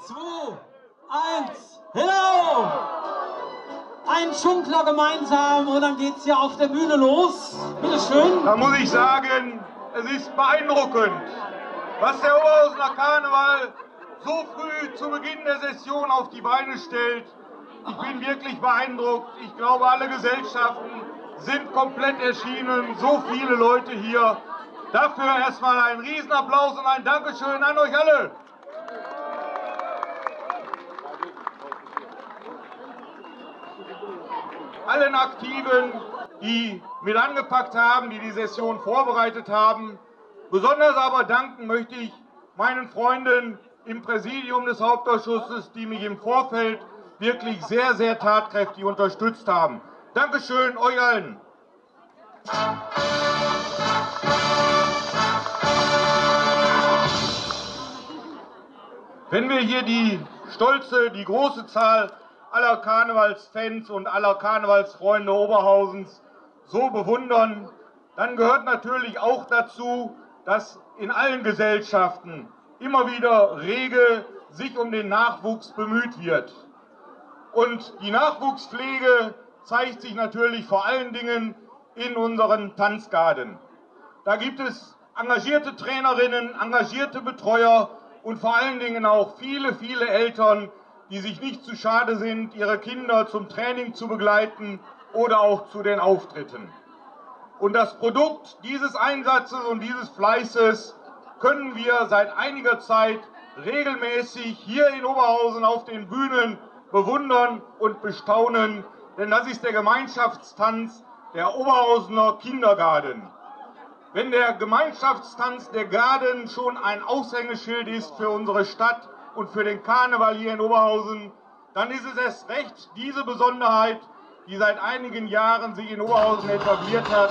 2, 1, hello! Ein Schunkler gemeinsam und dann geht's hier auf der Bühne los. Bitte schön. Da muss ich sagen, es ist beeindruckend, was der Oberhausener Karneval so früh zu Beginn der Session auf die Beine stellt. Ich bin wirklich beeindruckt. Ich glaube, alle Gesellschaften sind komplett erschienen. So viele Leute hier. Dafür erstmal einen Riesenapplaus und ein Dankeschön an euch alle. Allen Aktiven, die mit angepackt haben, die die Session vorbereitet haben. Besonders aber danken möchte ich meinen Freunden im Präsidium des Hauptausschusses, die mich im Vorfeld wirklich sehr, sehr tatkräftig unterstützt haben. Dankeschön euch allen. Wenn wir hier die große Zahl aller Karnevalsfans und aller Karnevalsfreunde Oberhausens so bewundern, dann gehört natürlich auch dazu, dass in allen Gesellschaften immer wieder rege sich um den Nachwuchs bemüht wird. Und die Nachwuchspflege zeigt sich natürlich vor allen Dingen in unseren Tanzgarden. Da gibt es engagierte Trainerinnen, engagierte Betreuer und vor allen Dingen auch viele, viele Eltern, die sich nicht zu schade sind, ihre Kinder zum Training zu begleiten oder auch zu den Auftritten. Und das Produkt dieses Einsatzes und dieses Fleißes können wir seit einiger Zeit regelmäßig hier in Oberhausen auf den Bühnen bewundern und bestaunen, denn das ist der Gemeinschaftstanz der Oberhausener Kindergarten. Wenn der Gemeinschaftstanz der Garden schon ein Aushängeschild ist für unsere Stadt und für den Karneval hier in Oberhausen, dann ist es erst recht diese Besonderheit, die seit einigen Jahren sich in Oberhausen etabliert hat.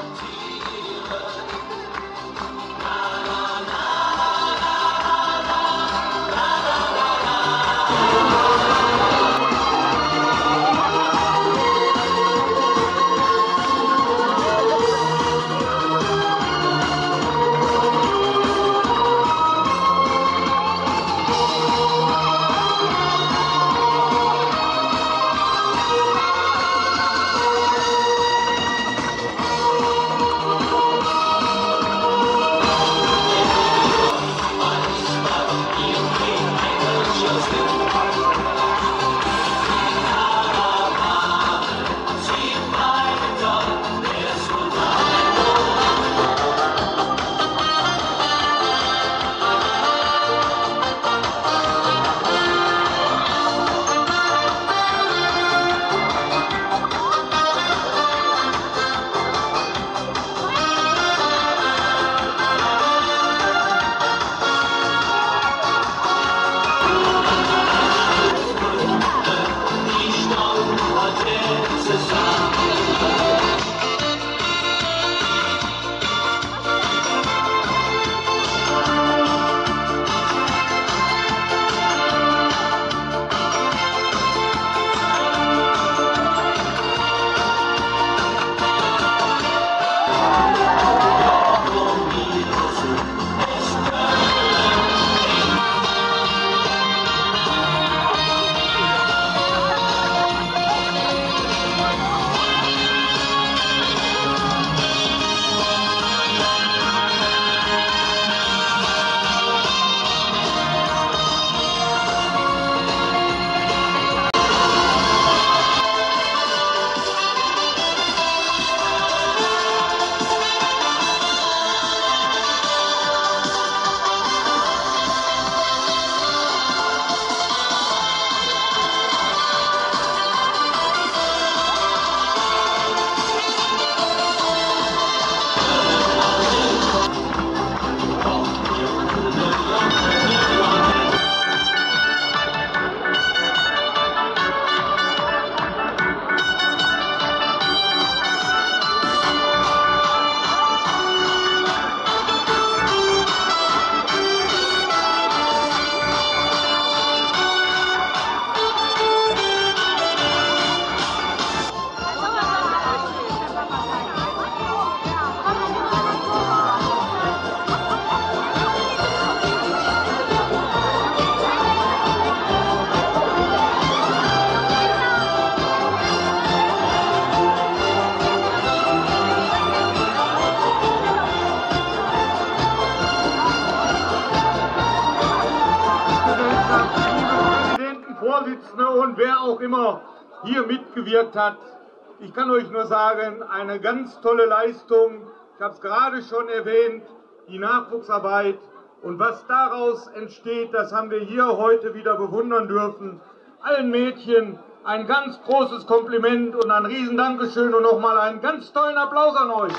Vorsitzende und wer auch immer hier mitgewirkt hat. Ich kann euch nur sagen, eine ganz tolle Leistung. Ich habe es gerade schon erwähnt, die Nachwuchsarbeit. Und was daraus entsteht, das haben wir hier heute wieder bewundern dürfen. Allen Mädchen ein ganz großes Kompliment und ein riesen Dankeschön und nochmal einen ganz tollen Applaus an euch.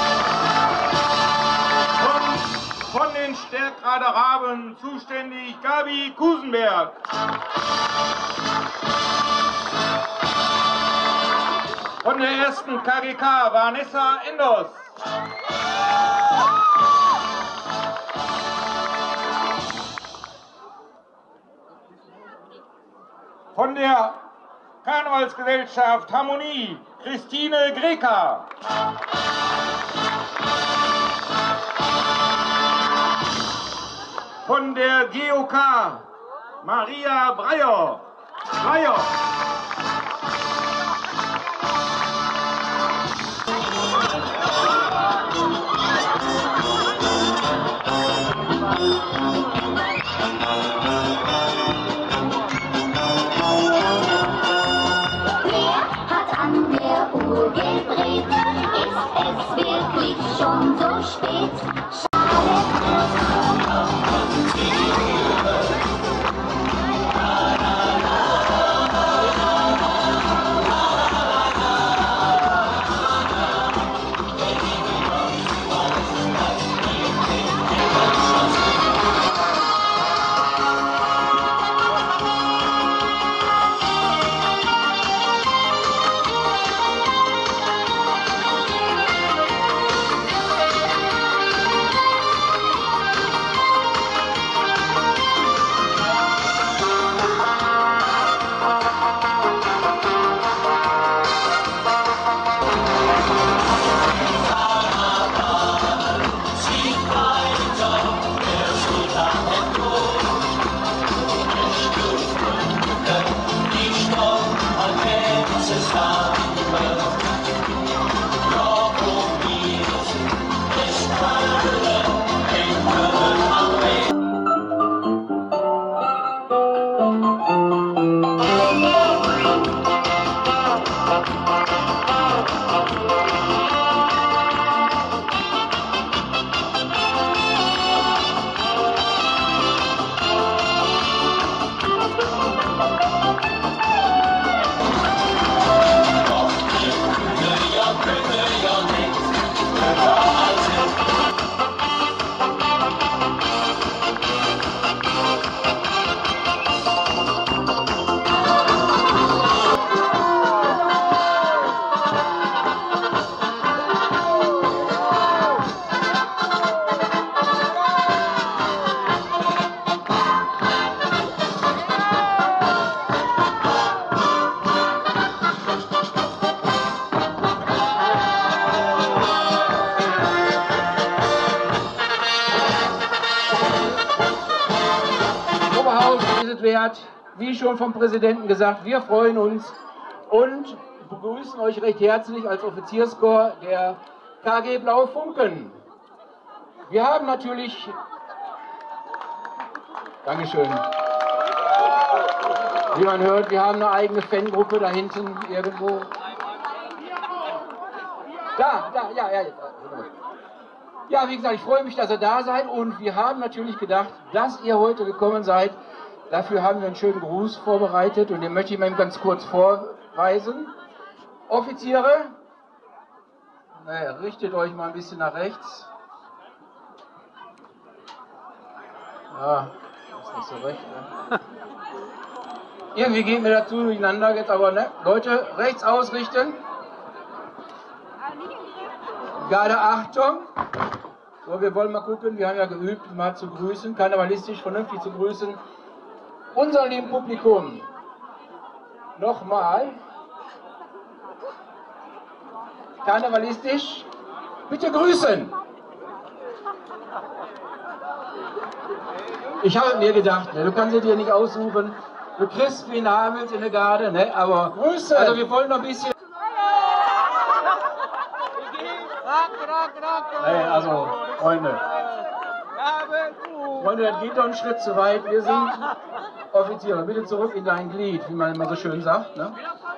Und von den Stärkrader Raben zuständig Gabi Kusenberg. Von der ersten KGK Vanessa Endos. Von der Karnevalsgesellschaft Harmonie Christine Greka. Von der GOK Maria Breyer. Schon so spät. Wie schon vom Präsidenten gesagt, wir freuen uns und begrüßen euch recht herzlich als Offizierskorps der KG Blaufunken. Wir haben natürlich... Dankeschön. Wie man hört, wir haben eine eigene Fangruppe da hinten irgendwo. Ja. Ja, wie gesagt, ich freue mich, dass ihr da seid und wir haben natürlich gedacht, dass ihr heute gekommen seid. Dafür haben wir einen schönen Gruß vorbereitet und den möchte ich mal ganz kurz vorweisen. Offiziere, richtet euch mal ein bisschen nach rechts. Ja, ist nicht so recht. Ne? Irgendwie geht mir dazu durcheinander jetzt, aber ne, Leute, rechts ausrichten. Gerade Achtung. So, wir wollen mal gucken, wir haben ja geübt, mal zu grüßen, karnevalistisch, vernünftig zu grüßen. Unser lieben Publikum, nochmal, karnevalistisch, bitte grüßen. Ich habe mir gedacht, du kannst es dir nicht aussuchen, du kriegst wie Nabels in der Garde, ne? Aber grüßen. Also wir wollen noch ein bisschen... Hey, also, Freunde, das geht doch einen Schritt zu weit. Wir sind Offiziere, bitte zurück in dein Glied, wie man immer so schön sagt. Ne?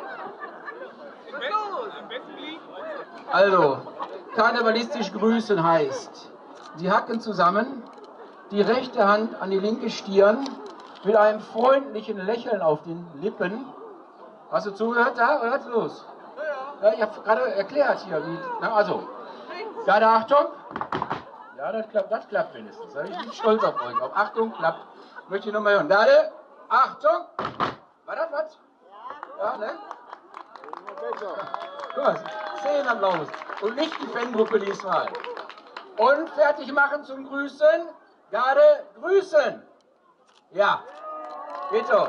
Also, karnevalistisch grüßen heißt, die Hacken zusammen, die rechte Hand an die linke Stirn, mit einem freundlichen Lächeln auf den Lippen. Hast du zugehört da? Oder was ist los? Ja, ich habe gerade erklärt hier. Wie, na, also, gerade Achtung. Ja, das klappt wenigstens. Ich bin stolz auf euch. Auf Achtung, klappt. Möchte ich nochmal hören. Gerade, Achtung. War das was? Ja, ne? Gut, 10 Applaus. Und nicht die Fangruppe diesmal. Und fertig machen zum Grüßen. Gerade grüßen. Ja, bitte.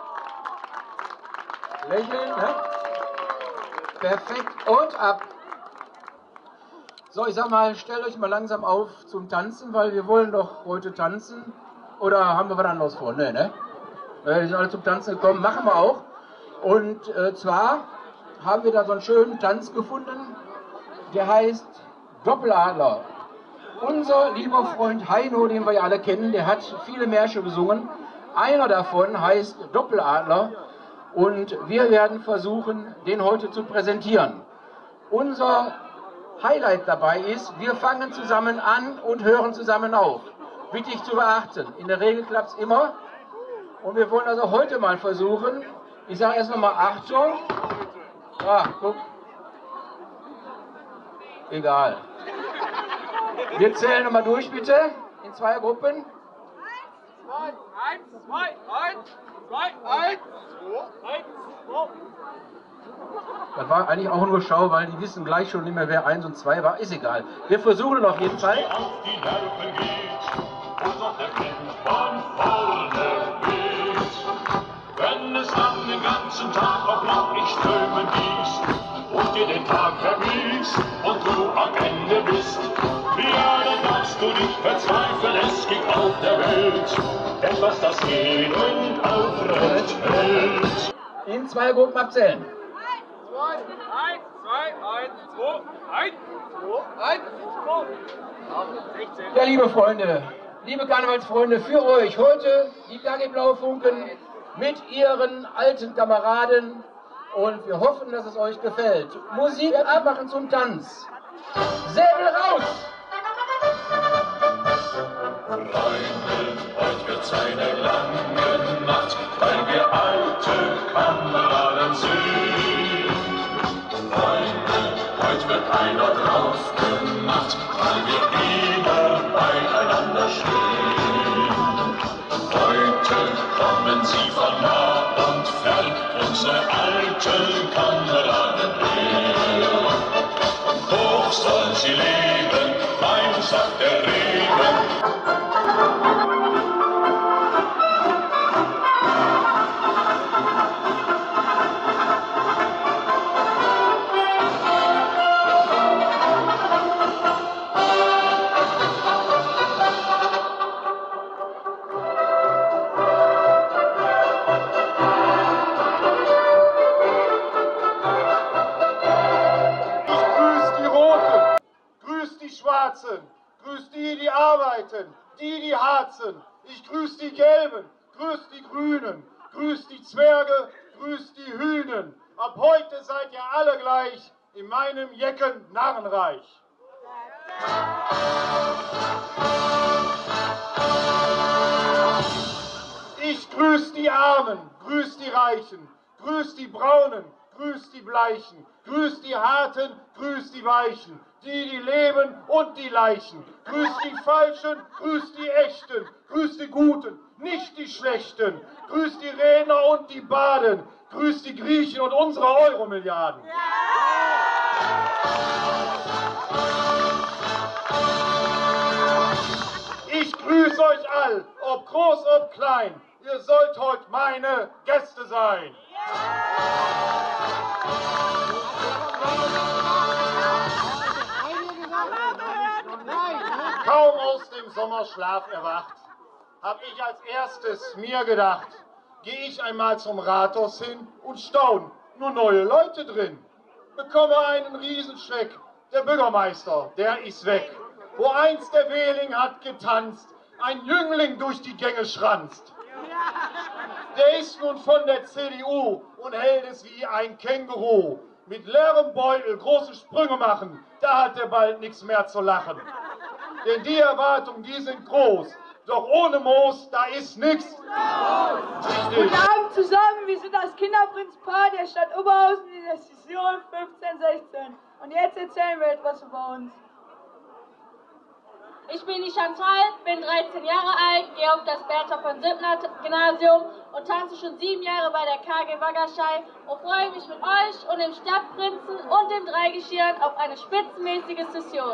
Lächeln, ne? Perfekt. Und ab. So, ich sag mal, stellt euch mal langsam auf zum Tanzen, weil wir wollen doch heute tanzen. Oder haben wir was anderes vor? Nee, ne? Wir sind alle zum Tanzen gekommen, machen wir auch. Und zwar haben wir da so einen schönen Tanz gefunden, der heißt Doppeladler. Unser lieber Freund Heino, den wir ja alle kennen, der hat viele Märsche gesungen. Einer davon heißt Doppeladler und wir werden versuchen, den heute zu präsentieren. Unser Highlight dabei ist, wir fangen zusammen an und hören zusammen auf. Bitte ich zu beachten. In der Regel klappt es immer. Und wir wollen also heute mal versuchen, ich sage erst nochmal Achtung. Ah, guck. Egal. Wir zählen nochmal durch, bitte, in 2 Gruppen. 1, 2, 1, 2, 1, 2. Das war eigentlich auch nur Schau, weil die wissen gleich schon nicht mehr, wer 1 und 2 war. Ist egal. Wir versuchen auf jeden Fall. Auf die Nerven geht und auf der Kind von vorne weht. Wenn es an den ganzen Tag auf Land nicht strömen gießt und dir den Tag verbiegst und du am Ende bist, ja, dann darfst du nicht verzweifeln, es gibt auf der Welt etwas, das jeden aufrecht hält. In 2 Gruppen abzählen. 1, 2, 1, 2, 1, 2, 1, 2. Ja, liebe Freunde, liebe Karnevalsfreunde, für euch heute die KG Blaufunken mit ihren alten Kameraden und wir hoffen, dass es euch gefällt. Musik abmachen zum Tanz. Säbel raus! Freunde, heute wird's eine lange Nacht, weil wir alte Kameraden sind. Freunde, heute wird einer drauf gemacht, weil wir wieder beieinander stehen. Heute kommen sie von nah und fern, unsere alten Kameraden her. Hoch sollen sie leben, mein Sack der Reben. Grüß die, die arbeiten, die harzen. Ich grüß die Gelben, grüß die Grünen, grüß die Zwerge, grüß die Hühnen. Ab heute seid ihr alle gleich in meinem Jecken-Narrenreich. Ich grüß die Armen, grüß die Reichen, grüß die Braunen, grüß die Bleichen, grüß die Harten, grüß die Weichen, die leben und die Leichen, grüß die Falschen, grüß die Echten, grüß die Guten, nicht die Schlechten, grüß die Redner und die Baden, grüß die Griechen und unsere Euromilliarden. Ich grüß euch all, ob groß, ob klein, ihr sollt heute meine Gäste sein. Kaum aus dem Sommerschlaf erwacht, hab ich als erstes mir gedacht, geh ich einmal zum Rathaus hin und staun, nur neue Leute drin. Bekomme einen Riesenschreck, der Bürgermeister, der ist weg. Wo einst der Wehling hat getanzt, ein Jüngling durch die Gänge schranzt. der ist nun von der CDU und hält es wie ein Känguru. Mit leerem Beutel große Sprünge machen, da hat er bald nichts mehr zu lachen. Denn die Erwartungen, die sind groß. Doch ohne Moos, da ist nichts. Guten Abend zusammen, wir sind das Kinderprinzpaar der Stadt Oberhausen in der Session 15/16. Und jetzt erzählen wir etwas über uns. Ich bin die Chantal, bin 13 Jahre alt, gehe auf das Bertha von Sittner Gymnasium und tanze schon 7 Jahre bei der KG Waggerschei und freue mich mit euch und dem Stadtprinzen und dem Dreigeschirr auf eine spitzenmäßige Session.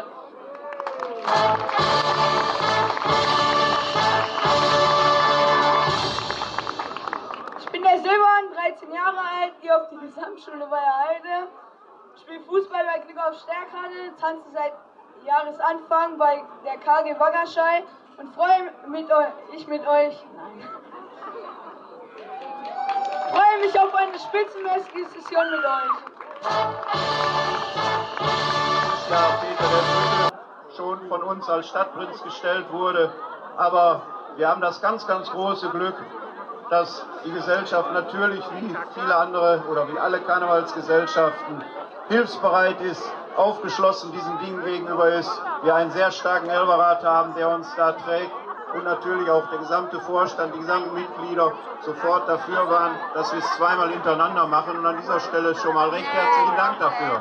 Ich bin der Silvan, 13 Jahre alt, gehe auf die Gesamtschule Weiherheide, spiele Fußball bei Glückauf Stärkrade, tanze seit Jahresanfang bei der KG Waggerschei und freue mich auf eine spitzenmäßige Session mit euch. Ja, Peter, der Brücke schon von uns als Stadtprinz gestellt wurde, aber wir haben das ganz, ganz große Glück, dass die Gesellschaft natürlich wie viele andere oder wie alle Karnevalsgesellschaften hilfsbereit ist, aufgeschlossen diesen Dingen gegenüber ist, wir einen sehr starken Elberrat haben, der uns da trägt und natürlich auch der gesamte Vorstand, die gesamten Mitglieder sofort dafür waren, dass wir es zweimal hintereinander machen und an dieser Stelle schon mal recht herzlichen Dank dafür.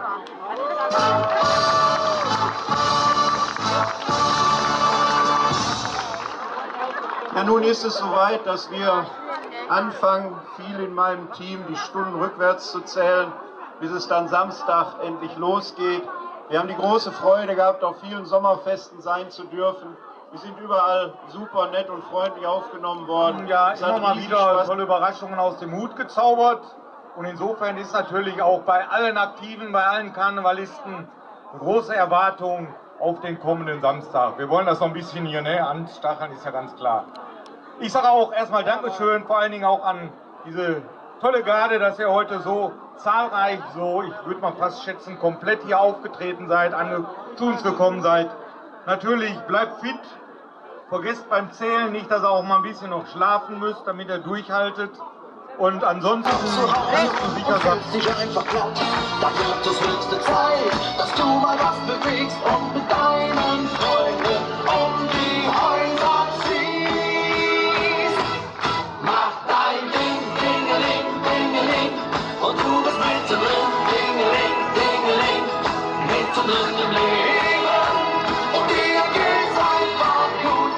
Ja, nun ist es soweit, dass wir anfangen, viel in meinem Team die Stunden rückwärts zu zählen, bis es dann Samstag endlich losgeht. Wir haben die große Freude gehabt, auf vielen Sommerfesten sein zu dürfen. Wir sind überall super nett und freundlich aufgenommen worden. Ja, immer mal wieder tolle Überraschungen aus dem Hut gezaubert. Und insofern ist natürlich auch bei allen Aktiven, bei allen Karnevalisten eine große Erwartung auf den kommenden Samstag. Wir wollen das noch ein bisschen hier anstacheln, ist ja ganz klar. Ich sage auch erstmal Dankeschön, vor allen Dingen auch an diese tolle Garde, dass ihr heute so zahlreich, so ich würde mal fast schätzen, komplett hier aufgetreten seid, zu uns gekommen seid. Natürlich bleibt fit, vergesst beim Zählen nicht, dass ihr auch mal ein bisschen noch schlafen müsst, damit ihr durchhaltet. Und ansonsten sicher sagt, dich einfach platt, da wird es höchste Zeit, dass du mal was bewegst und mit deinen Freunden um die Häuser ziehst. Mach dein Ding, Dingeling, Dingeling, und du bist mittendrin, Dingeling, Dingeling, mittendrin im Leben. Und dir geht's einfach gut.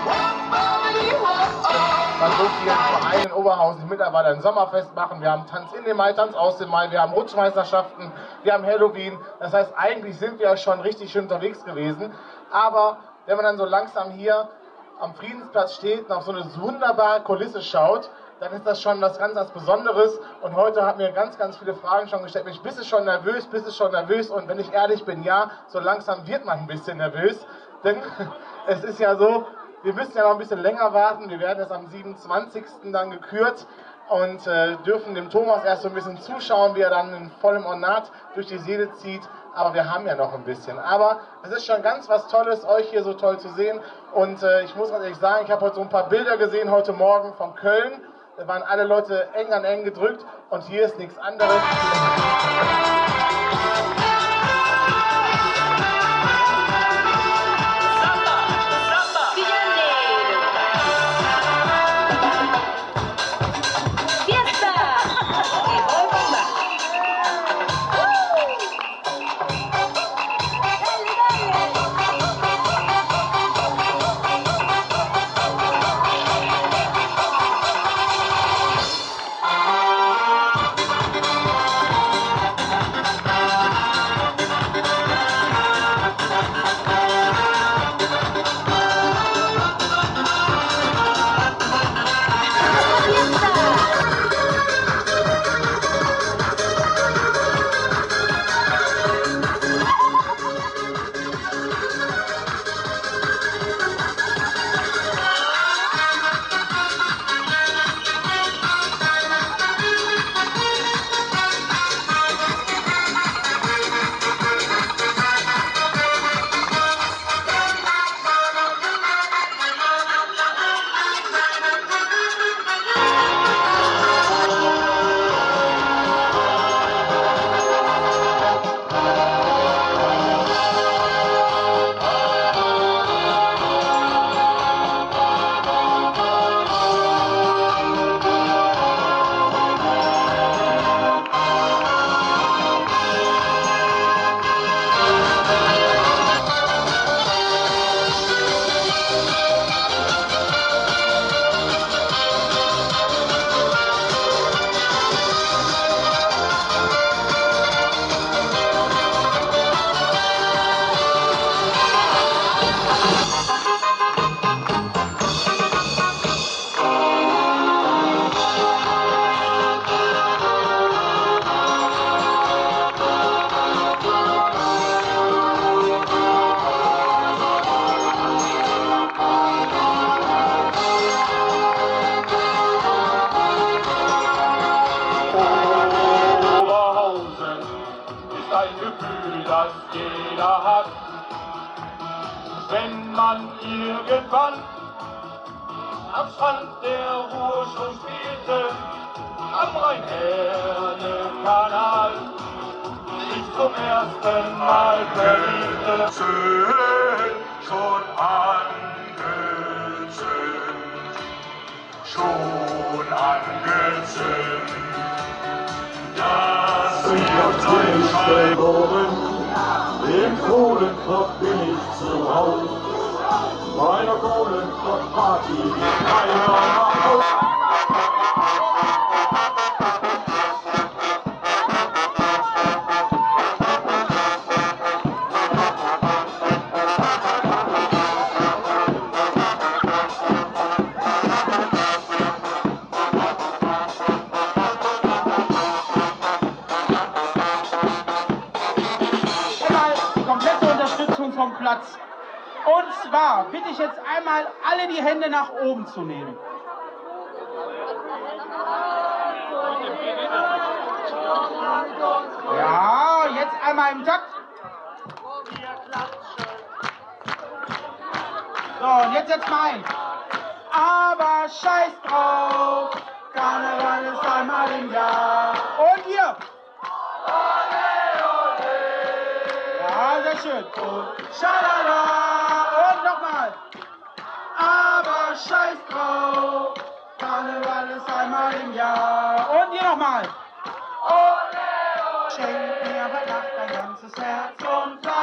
Man muss hier im Verein in Oberhausen mittlerweile ein Sommerfest machen. Wir haben Tanz in den Mai, Tanz aus dem Mai, wir haben Rutschmeisterschaften, wir haben Halloween. Das heißt, eigentlich sind wir schon richtig schön unterwegs gewesen. Aber wenn man dann so langsam hier am Friedensplatz steht und auf so eine wunderbare Kulisse schaut, dann ist das schon was ganz Besonderes. Und heute hat mir ganz, ganz viele Fragen schon gestellt. Mensch, bist du schon nervös? Bist du schon nervös? Und wenn ich ehrlich bin, ja, so langsam wird man ein bisschen nervös. Denn es ist ja so, wir müssen ja noch ein bisschen länger warten. Wir werden jetzt am 27. dann gekürt und dürfen dem Thomas erst so ein bisschen zuschauen, wie er dann in vollem Ornat durch die Seele zieht. Aber wir haben ja noch ein bisschen. Aber es ist schon ganz was Tolles, euch hier so toll zu sehen. Und ich muss ganz ehrlich sagen, ich habe heute so ein paar Bilder gesehen heute Morgen von Köln. Da waren alle Leute eng an eng gedrückt und hier ist nichts anderes. das jeder hat. Wenn man irgendwann am Strand der Ruhr schon spielte, am Rhein-Herne-Kanal sich zum ersten Mal verliebte. Schön, schon angezündet, schon angezündet. Das ist geboren, im Kohlenkopf bin ich zu Haus. Meiner Kohlenkopf-Party, keiner macht. Vom Platz. Und zwar bitte ich jetzt einmal alle die Hände nach oben zu nehmen. Ja, jetzt einmal im Takt. So, und jetzt mal ein. Aber scheiß drauf, Karneval ist einmal im Jahr. Und hier. Ja, sehr schön. Und schalala. Und nochmal. Aber scheiß drauf, Karneval ist einmal im Jahr. Und hier nochmal. Schenk mir heute Nacht dein ganzes Herz und